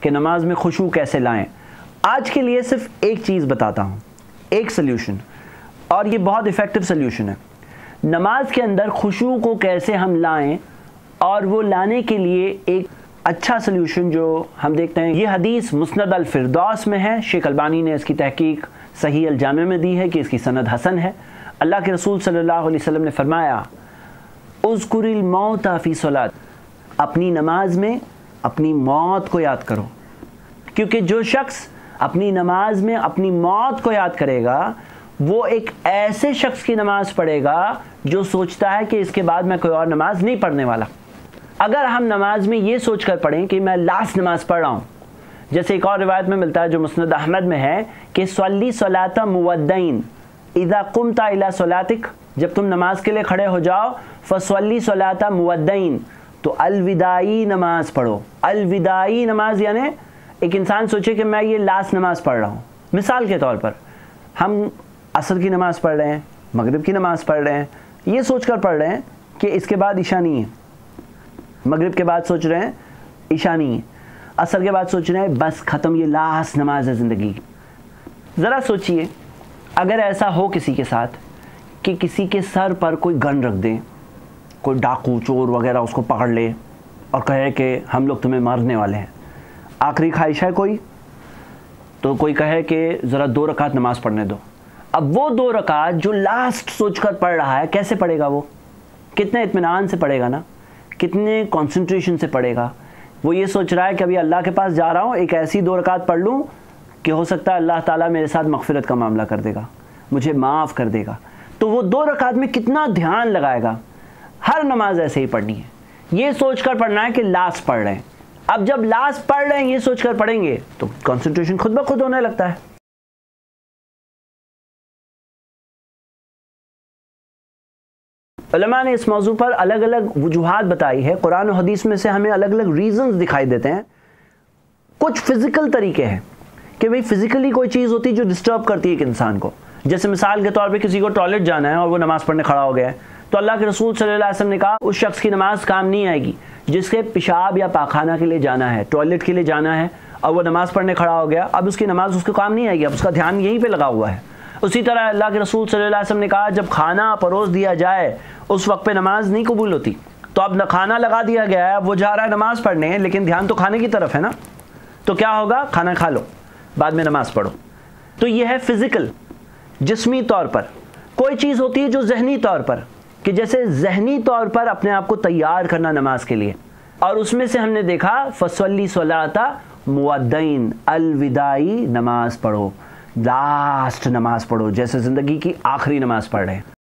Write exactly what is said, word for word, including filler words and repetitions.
کہ نماز میں خشوع کیسے لائیں۔ آج کے لیے صرف ایک چیز بتاتا ہوں، ایک سلیوشن، اور یہ بہت ایفیکٹو سلیوشن ہے۔ نماز کے اندر خشوع کو کیسے ہم لائیں، اور وہ لانے کے لیے ایک اچھا سلیوشن جو ہم دیکھتے ہیں، یہ حدیث مسند الفردوس میں ہے، شیخ البانی نے اس کی تحقیق صحیح الجامع میں دی ہے کہ اس کی سند حسن ہے۔ اللہ کے رسول صلی اللہ علیہ وسلم نے فرمایا، اذکر الموت فی صلاۃ، اپنی نماز میں اپنی موت کو یاد کرو، کیونکہ جو شخص اپنی نماز میں اپنی موت کو یاد کرے گا وہ ایک ایسے شخص کی نماز پڑھے گا جو سوچتا ہے کہ اس کے بعد میں کوئی اور نماز نہیں پڑھنے والا۔ اگر ہم نماز میں یہ سوچ کر پڑھیں کہ میں لاسٹ نماز پڑھ رہا ہوں، جیسے ایک اور روایت میں ملتا ہے جو مسند احمد میں ہے کہ صلی صلاۃ مودعین اذا قمت الی صلاتک، جب تم نماز کے لیے کھڑے ہو جاؤ فصلی صلاۃ مودعین، تو الوداعی نماز پڑھو۔ الوداعی نماز یعنی ایک انسان سوچے کہ میں یہ لاسٹ نماز پڑھ رہا ہوں۔ مثال کے طور پر ہم عصر کی نماز پڑھ رہے ہیں، مغرب کی نماز پڑھ رہے ہیں، یہ سوچ کر پڑھ رہے ہیں کہ اس کے بعد عشاء نہیں ہے، مغرب کے بعد سوچ رہے ہیں عشاء نہیں ہے، عصر کے بعد سوچ رہے ہیں بس ختم، یہ لاسٹ نماز ہے زندگی کی۔ ذرا سوچئے اگر ایسا ہو کسی کے ساتھ کہ کسی کے سر پر کوئی گن رکھ دیں، کوئی ڈاکو چور وغیرہ اس کو پکڑ لے اور کہے کہ ہم لوگ تمہیں مارنے والے ہیں، آخری خواہش ہے کوئی، تو کوئی کہے کہ ذرا دو رکعت نماز پڑھنے دو۔ اب وہ دو رکعت جو لاسٹ سوچ کر پڑھ رہا ہے کیسے پڑھے گا؟ وہ کتنے اطمینان سے پڑھے گا نا، کتنے کنسنٹریشن سے پڑھے گا۔ وہ یہ سوچ رہا ہے کہ ابھی اللہ کے پاس جا رہا ہوں، ایک ایسی دو رکعت پڑھ لوں کہ ہو سکتا ہے اللہ تعالیٰ میرے ساتھ مغفرت کا معاملہ کر دے گا، مجھے معاف کر دے گا۔ تو وہ دو رکعت میں کتنا دھیان لگائے گا۔ ہر نماز ایسے ہی پڑھنی ہے، یہ سوچ کر پڑھنا ہے کہ لاسٹ پڑھ رہے ہیں۔ اب جب لاسٹ پڑھ رہے ہیں یہ سوچ کر پڑھیں گے تو کنسنٹریشن خود بخود ہونے لگتا ہے۔ علماء نے اس موضوع پر الگ الگ وجوہات بتائی ہے، قرآن و حدیث میں سے ہمیں الگ الگ ریزنز دکھائی دیتے ہیں۔ کچھ فزیکل طریقے ہیں کہ بھئی فزیکلی کوئی چیز ہوتی ہے جو ڈسٹرب کرتی ہے ایک انسان کو، جیسے مثال کے طور پہ کسی کو ٹوائلٹ جانا ہے اور وہ نماز پڑھنے کھڑا ہو گیا ہے، تو اللہ کے رسول صلی اللہ علیہ وسلم نے کہا اس شخص کی نماز کام نہیں آئے گی جس کے پیشاب یا پاخانہ کے لیے جانا ہے، ٹوائلٹ کے لیے جانا ہے، اور وہ نماز پڑھنے کھڑا ہو گیا، اب اس کی نماز اس کو کام نہیں آئے گی، اب اس کا دھیان یہیں پہ لگا ہوا ہے۔ اسی طرح اللہ کے رسول صلی اللہ علیہ وسلم نے کہا جب کھانا پروس دیا جائے اس وقت پہ نماز نہیں قبول ہوتی، تو اب نہ کھانا لگا دیا گیا ہے، وہ جا رہا ہے نماز پڑھنے لیکن دھیان تو کھانے کی طرف ہے نا، تو کیا ہوگا؟ کھانا کھا لو بعد میں نماز پڑھو۔ تو یہ ہے فزیکل، جسمی طور پر۔ کوئی چیز ہوتی ہے جو ذہنی طور پر، کہ جیسے ذہنی طور پر اپنے آپ کو تیار کرنا نماز کے لیے، اور اس میں سے ہم نے دیکھا فصلی صلاۃ مودعین، الوداعی نماز پڑھو، لاسٹ نماز پڑھو، جیسے زندگی کی آخری نماز پڑھ رہے ہیں۔